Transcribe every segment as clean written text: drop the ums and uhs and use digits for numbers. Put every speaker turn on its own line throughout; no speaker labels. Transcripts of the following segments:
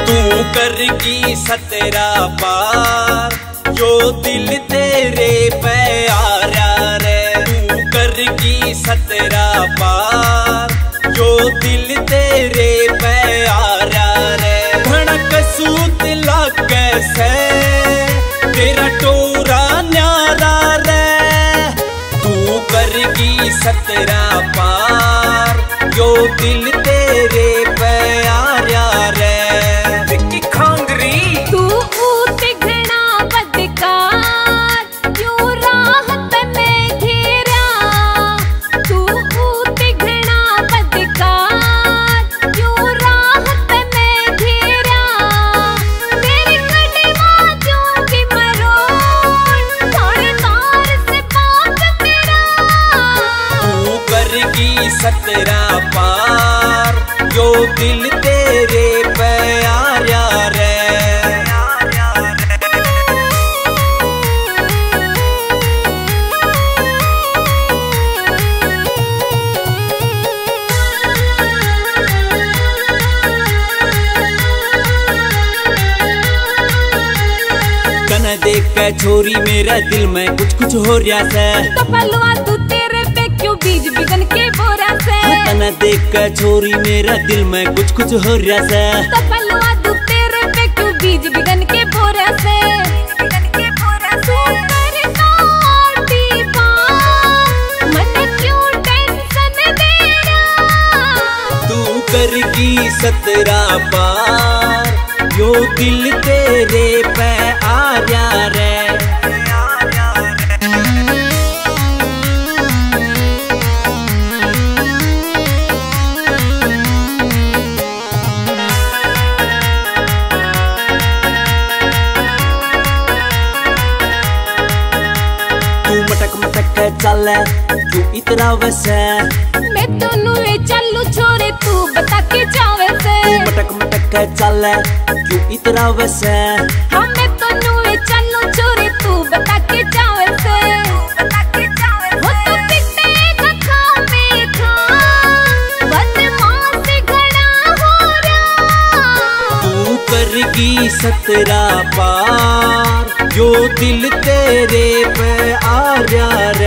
तू करगी सतेरा पार जो दिल तेरे पे आया रे। तू करगी सतेरा पार जो दिल तेरे पे आया रे। धड़क सूत लागे से तेरा टोरा न्यारा रे। तू करगी सतेरा पार जो दिल तेरे पे आया रे। विक्की खांगरी
तू ऊते घना बदकार क्यों राहत में घेरा। तू ऊते घना बदकार क्यों राहत में घेरा। तेरे कदमां क्यों की मरोड़ थोड़े तार से पाक तेरा।
तू करगी सतेरा पार जो दिल तेरे पे आया रे। कन देख के छोरी मेरा दिल में कुछ कुछ हो रहा से।
तो पलवा तू तेरे पे क्यों बीज बिगन के बोरा से।
कन देख के छोरी मेरा दिल में कुछ कुछ हो रहा से।
तो पलवा तू तेरे पे क्यों बीज बिगन के बोरा से। तू करता दीवार मन क्यों टेंशन दे रहा।
तू करगी सतेरा पार जो दिल तेरे पे आया रे। तू मटक मटक के चले तू इतना वैसे।
मैं तन्नू चलू छोरे तू बता के जावे से।
तू मटक मटक के चले तू इतना वैसे।
हाँ मैं तन्नू चलू छोरे तू बता के जावे से। वो तो पिटे खा में खा बदमाश घड़ा हो रहा।
तू करगी सतेरा पार जो दिल तेरे पे आया रे।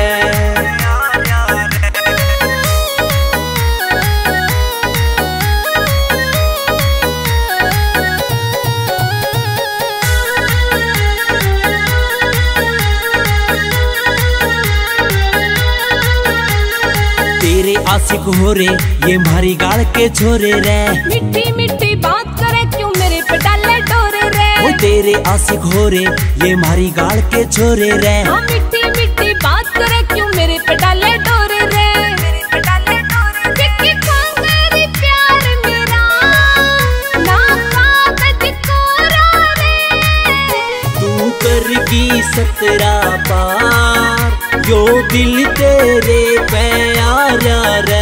तेरे आशिक हो रे ये मारी गाल के छोरे रे।
मिट्टी मिट्टी बात करे क्यों मेरे पे डाले डोरे रे।
वो तेरे आशिक हो रे ये मारी गाल के छोरे रे।
हाँ मिट्टी मिट्टी बात करे क्यों मेरे पे डाले डोरे रे। विक्की खांगरी प्यार मेरा ना कागज कोरा रे।
तू करगी सतेरा पार जो दिल तेरे पे आया रे।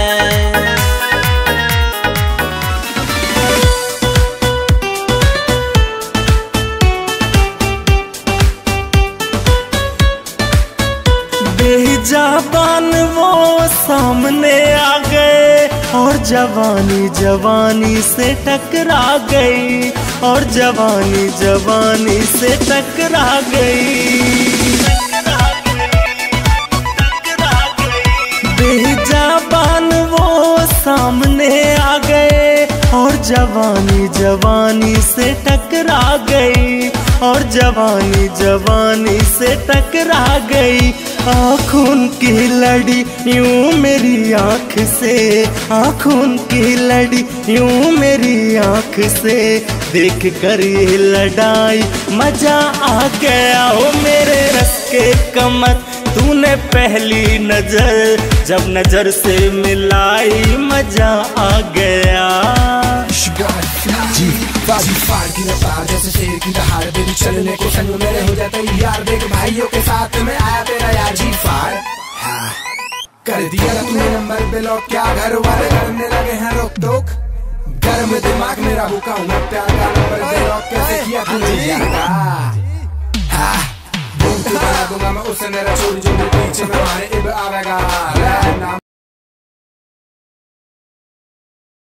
बेजाबान वो सामने आ गए और जवानी जवानी से टकरा गई। और जवानी जवानी से टकरा गई। बेजाबान वो सामने आ गए और जवानी जवानी से टकरा गई। और जवानी जवानी से टकरा गई। आँखों की लड़ी यूं मेरी आँख से। आँखों की लड़ी यूं मेरी आँख से। देख कर ये लड़ाई मजा आ गया। ओ मेरे रस के कमर तूने पहली नजर जब नजर से मिलाई मजा आ गया।
फाड़ की रफ्तार जैसे शेर की दहाड़। बेबी चलने को संग मेरे हो जाते यार। देख भाइयों के साथ में आया तेरा यार जी फाड़। हाँ कर दिया ना तूने नंबर पे लॉक। क्या घर वाले करने लगे हैं रोक टोक। गर्म दिमाग मेरा भूखा हूँ मैं प्यार का नंबर पे लॉक। कैसे किया तूने यार। बना दूंगा मैं उसने छोड़ जो मेरे पीछे में मारे इब आवेगा।